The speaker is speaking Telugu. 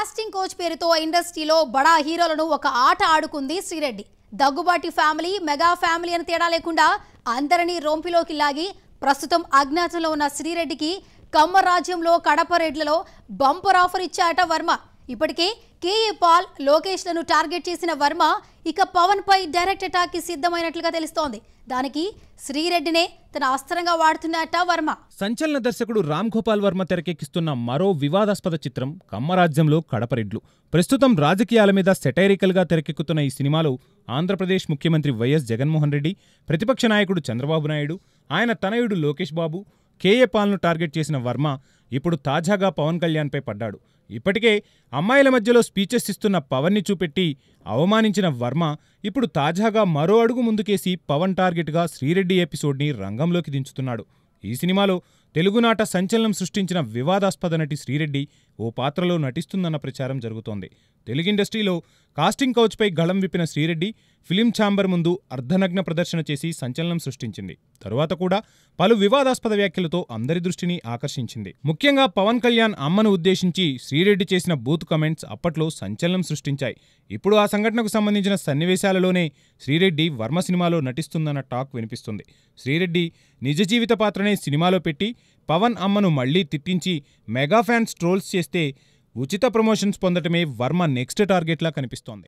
కాస్టింగ్ కోచ్ పేరుతో ఇండస్ట్రీలో బడా హీరోలను ఒక ఆట ఆడుకుంది Sri Reddy. Daggubati family, mega family అని తేడా లేకుండా అందరినీ రొంపిలోకి లాగి ప్రస్తుతం అజ్ఞాతంలో ఉన్న శ్రీరెడ్డికి కమ్మ రాజ్యంలో కడప రెడ్లలో బంపర్ ఆఫర్ ఇచ్చాట వర్మ. ఇప్పటికే కేఏ పాల్, లోకేష్లను టార్గెట్ చేసిన వర్మ ఇక పవన్ పై డైరెక్ట్ అటాక్ కి సిద్ధమైనట్లుగా తెలుస్తోంది. దానికి శ్రీరెడ్డినే తన అస్త్రంగా వాడుతున్నట్ట వర్మ. సంచలన దర్శకుడు రామ్ గోపాల్ వర్మ తెరకెక్కిస్తున్న మరో వివాదాస్పద చిత్రం కమ్మరాజ్యంలో కడపరెడ్లు. ప్రస్తుతం రాజకీయాల మీద సెటైరికల్ గా తెరకెక్కుతున్న ఈ సినిమాలో ఆంధ్రప్రదేశ్ ముఖ్యమంత్రి వైఎస్ జగన్మోహన్ రెడ్డి, ప్రతిపక్ష నాయకుడు చంద్రబాబు నాయుడు, ఆయన తనయుడు లోకేష్ బాబు, కేఏ పాల్ను టార్గెట్ చేసిన వర్మ ఇప్పుడు తాజాగా పవన్ కళ్యాణ్పై పడ్డాడు. ఇప్పటికే అమ్మాయిల మధ్యలో స్పీచెస్ ఇస్తున్న పవన్ని చూపెట్టి అవమానించిన వర్మ ఇప్పుడు తాజాగా మరో అడుగు ముందుకేసి పవన్ టార్గెట్గా శ్రీరెడ్డి ఎపిసోడ్ని రంగంలోకి దించుతున్నాడు. ఈ సినిమాలో తెలుగునాట సంచలనం సృష్టించిన వివాదాస్పద నటి శ్రీరెడ్డి ఓ పాత్రలో నటిస్తుందన్న ప్రచారం జరుగుతోంది. తెలుగు ఇండస్ట్రీలో కాస్టింగ్ కౌచ్పై గళం విప్పిన శ్రీరెడ్డి ఫిలిం ఛాంబర్ ముందు అర్ధనగ్న ప్రదర్శన చేసి సంచలనం సృష్టించింది. తరువాత కూడా పలు వివాదాస్పద వ్యాఖ్యలతో అందరి దృష్టిని ఆకర్షించింది. ముఖ్యంగా పవన్ కళ్యాణ్ అమ్మను ఉద్దేశించి శ్రీరెడ్డి చేసిన బూత్ కమెంట్స్ అప్పట్లో సంచలనం సృష్టించాయి. ఇప్పుడు ఆ సంఘటనకు సంబంధించిన సన్నివేశాలలోనే శ్రీరెడ్డి వర్మ సినిమాలో నటిస్తుందన్న టాక్ వినిపిస్తుంది. శ్రీరెడ్డి నిజ జీవిత పాత్రనే సినిమాలో పెట్టి పవన్ అమ్మను మళ్లీ తిట్టించి మెగా ఫ్యాన్స్ ట్రోల్స్ చేస్తే ఉచిత ప్రమోషన్స్ పొందటమే వర్మ నెక్స్ట్ టార్గెట్లా కనిపిస్తోంది.